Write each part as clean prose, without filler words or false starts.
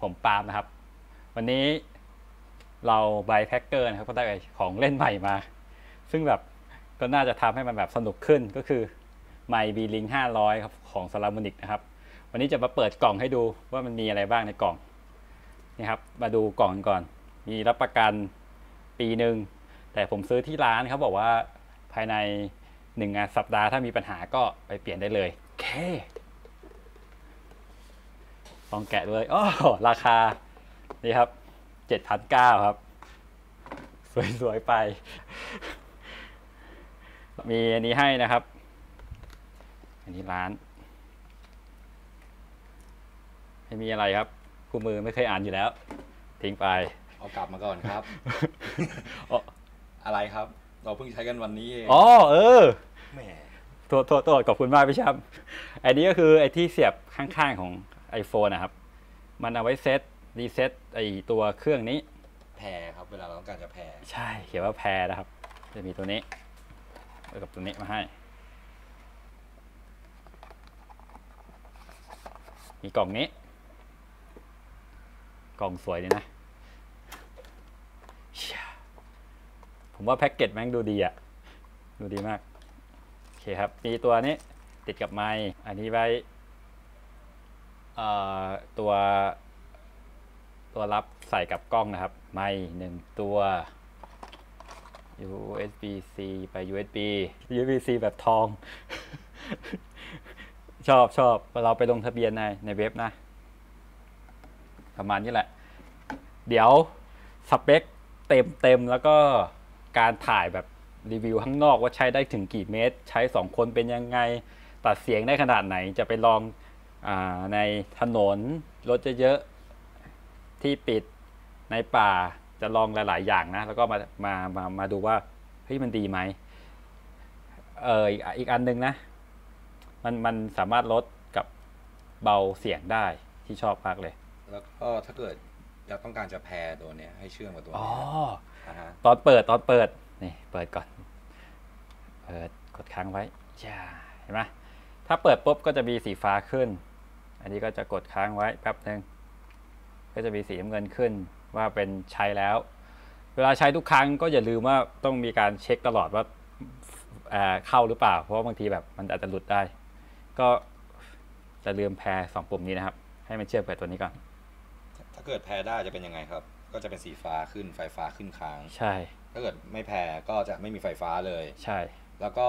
ผมปาล์มนะครับวันนี้เราไบแพ็กเกอร์นะครับก็ได้ของเล่นใหม่มาซึ่งแบบก็น่าจะทำให้มันแบบสนุกขึ้นก็คือไมค์บีลิง500ครับของซาลามอนิกนะครับวันนี้จะมาเปิดกล่องให้ดูว่ามันมีอะไรบ้างในกล่องนี่ครับมาดูกล่องก่อนมีรับประกันปีหนึ่งแต่ผมซื้อที่ร้านเขาบอกว่าภายใน1 สัปดาห์ถ้ามีปัญหาก็ไปเปลี่ยนได้เลยโอเคลองแกะเลยอ๋อราคานี่ครับ7,900ครับสวยๆไปมีอันนี้ให้นะครับอันนี้ร้านไม่มีอะไรครับคู่มือไม่เคยอ่านอยู่แล้วทิ้งไปเอากลับมาก่อนครับ อะไรครับเราเพิ่งใช้กันวันนี้เองอ๋อแหมโทษขอบคุณมากพี่ชัมอันนี้ก็คือไอ้ที่เสียบข้างๆของ iPhone นะครับมันเอาไว้รีเซ็ตไอ้ตัวเครื่องนี้แพรครับเวลาเราต้องการจะแพรใช่เขียนว่าแพรนะครับจะมีตัวนี้กับตัวนี้มาให้มีกล่องนี้กล่องสวยดีนะผมว่าแพ็กเกจแม่งดูดีอ่ะดูดีมากโอเคครับมีตัวนี้ติดกับไมค์อันนี้ไว้ตัวรับใส่กับกล้องนะครับไมค์1ตัว USB-C ไป USB-C แบบทอง ชอบเราไปลงทะเบียนในเว็บนะประมาณนี้แหละเดี๋ยวสเปคเต็มแล้วก็การถ่ายแบบรีวิวข้างนอกว่าใช้ได้ถึงกี่เมตรใช้2คนเป็นยังไงตัดเสียงได้ขนาดไหนจะไปลองในถนนรถเยอะๆที่ปิดในป่าจะลองหลายๆอย่างนะแล้วก็มาดูว่าเฮ้ยมันดีไหมอีกอันนึงนะมันสามารถลดกับเบาเสียงได้ที่ชอบมากเลยแล้วก็ถ้าเกิดอยากต้องการจะแพรตัวเนี้ยให้เชื่อมกับตัวนี้ตอนเปิดนี่เปิดก่อนกดค้างไว้เห็นไหมถ้าเปิดปุ๊บก็จะมีสีฟ้าขึ้นอันนี้ก็จะกดค้างไว้แป๊บนึงก็จะมีสีน้ำเงินขึ้นว่าเป็นใช้แล้วเวลาใช้ทุกครั้งก็อย่าลืมว่าต้องมีการเช็คตลอดว่าเข้าหรือเปล่าเพราะว่าบางทีแบบมันอาจจะหลุดได้ก็จะลืมแพร2ปุ่มนี้นะครับให้มันเชื่อมกับตัวนี้ก่อนถ้าเกิดแพรได้จะเป็นยังไงครับก็จะเป็นสีฟ้าขึ้นไฟฟ้าขึ้นค้างใช่ถ้าเกิดไม่แพรก็จะไม่มีไฟฟ้าเลยใช่แล้วก็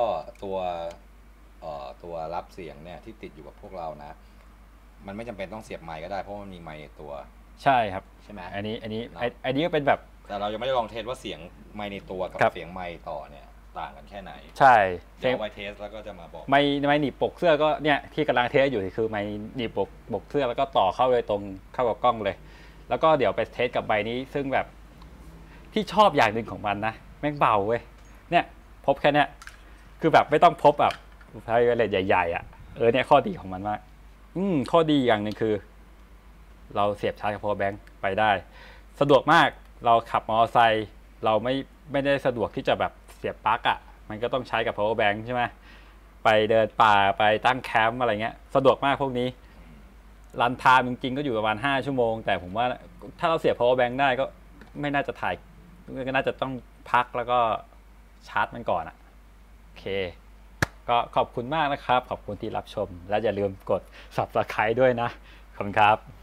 ตัวรับเสียงเนี่ยที่ติดอยู่กับพวกเรานะมันไม่จำเป็นต้องเสียบไมค์ก็ได้เพราะมันมีไมค์ในตัวใช่ครับใช่ไหมอันนี้ก็เป็นแบบแต่เรายังไม่ได้ลองเทสว่าเสียงไมค์ในตัวกับเสียงไมค์ต่อเนี่ยต่างกันแค่ไหนใช่เดี๋ยวไว้เทสแล้วก็จะมาบอกไมค์หนีบปกเสื้อก็เนี่ยที่กำลังเทสอยู่คือไมค์หนีบปกเสื้อแล้วก็ต่อเข้าเลยตรงเข้ากับกล้องเลยแล้วก็เดี๋ยวไปเทสกับใบนี้ซึ่งแบบที่ชอบอย่างหนึ่งของมันนะแม่งเบาเว้ยเนี่ยพบแค่เนี้ยคือแบบไม่ต้องพบแบบไฟเวเลตใหญ่ๆอ่ะเนี่ยข้อดีของมันมากข้อดีอย่างหนึ่งคือเราเสียบชาร์จกับ power bank ไปได้สะดวกมากเราขับมอเตอร์ไซค์เราไม่ได้สะดวกที่จะแบบเสียบปลั๊กอ่ะมันก็ต้องใช้กับ power bank ใช่ไหมไปเดินป่าไปตั้งแคมป์อะไรเงี้ยสะดวกมากพวกนี้รันไทม์จริงๆก็อยู่ประมาณ5 ชั่วโมงแต่ผมว่าถ้าเราเสียบ power bank ได้ก็ไม่น่าจะถ่ายก็น่าจะต้องพักแล้วก็ชาร์จมันก่อนอ่ะโอเคก็ขอบคุณมากนะครับขอบคุณที่รับชมและอย่าลืมกด Subscribe ด้วยนะขอบคุณครับ